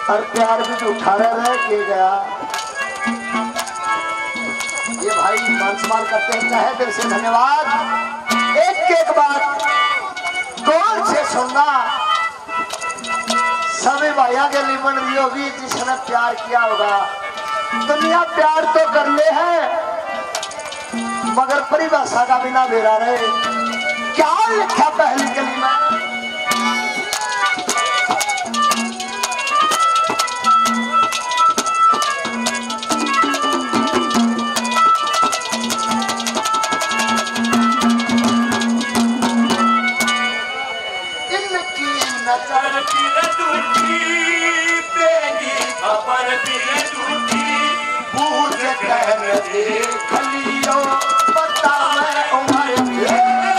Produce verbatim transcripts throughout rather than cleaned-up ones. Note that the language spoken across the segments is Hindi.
और प्यार भी झूठा रह के गया। ये भाई मान सम्मान करते हैं, चाहे दिल से धन्यवाद। एक एक बात कौन से सुनना, सभी भाइयों के लिए बन रही होगी जिसने प्यार किया होगा। दुनिया प्यार तो कर ले है मगर परिभाषा का बिना बेरा रहे। क्या लिखा पहली कलीमा, नजर फिर दूठी तेरी खबर फिर दूठी बूझ कर देख लियो पता मैं उम्र नजर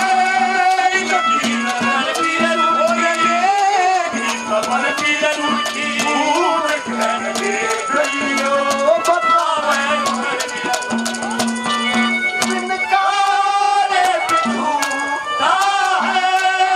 फिर दूठी खबर फिर दूठी बूझ कर देख लियो पता मैं उम्र बिनकारे बिछूता है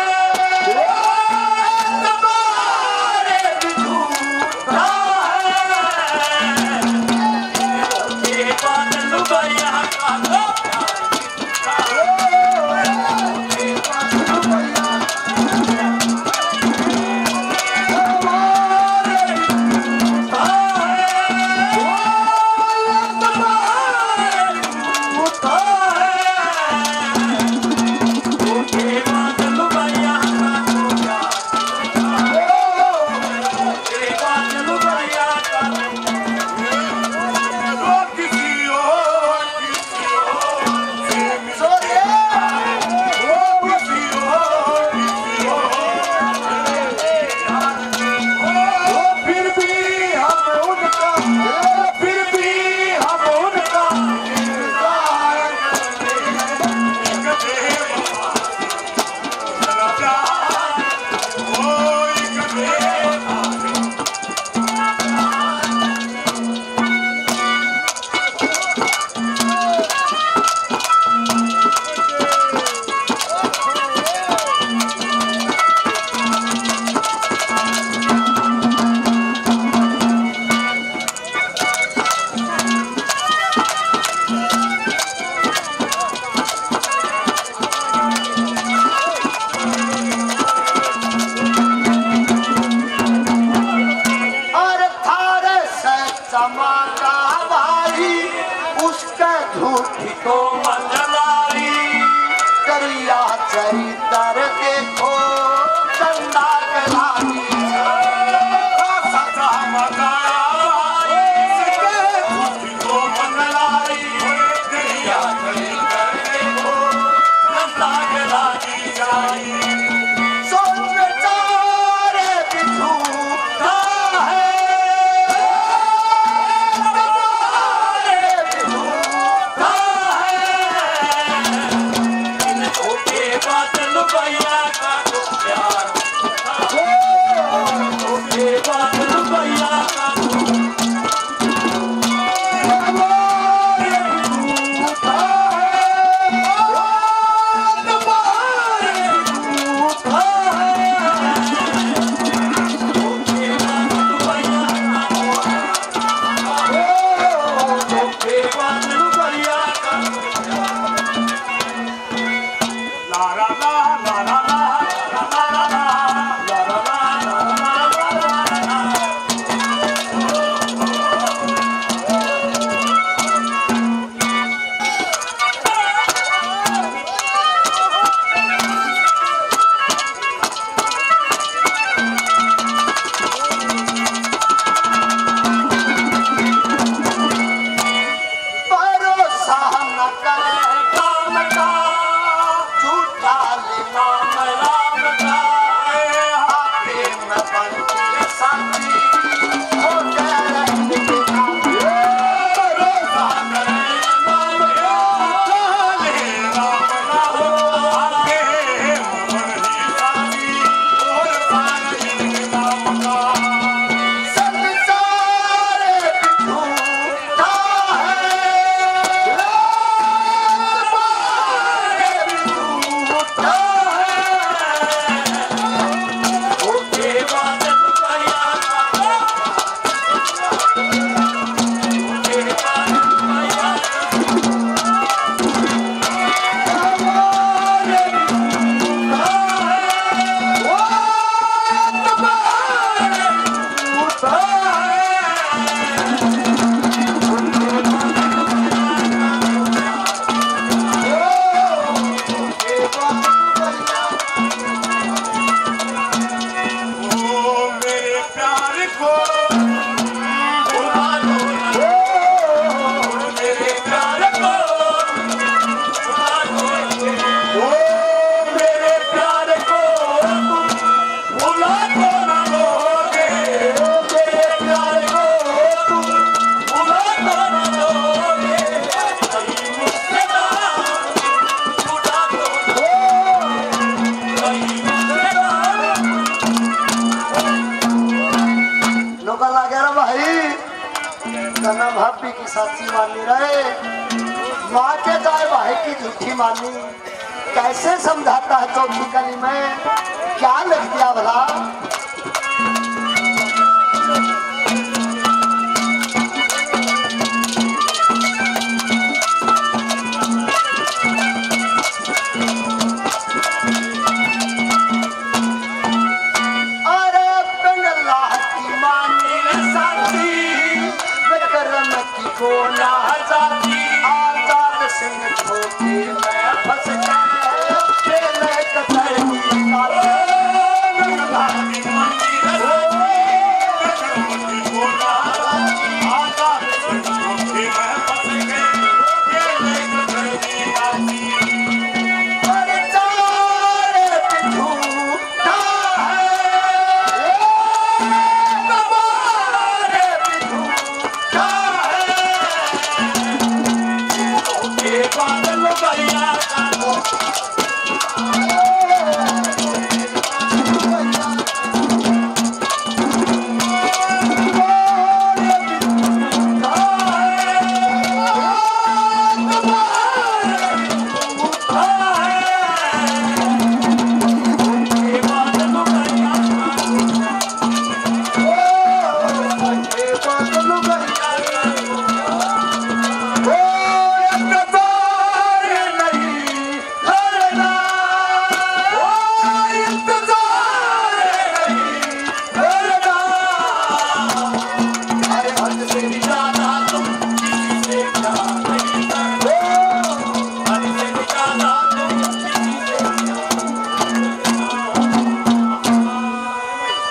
तो मंगलाई करिया चरित्र देखो चंदा कलानी सचा मकाई तो मंगलाई करिया चरित्र देखो चंदा कलानी जाई सोच बेचारे बिछूता है बादल भैया का लोग लगे रे भाई तना भाभी की साची मानी रहे, माँ के जाए भाई की झूठी मानी। कैसे समझाता है चौथी गली में, क्या लिख दिया भला? को ना जाती आजाद सिंह ठोके मैं फंस गया।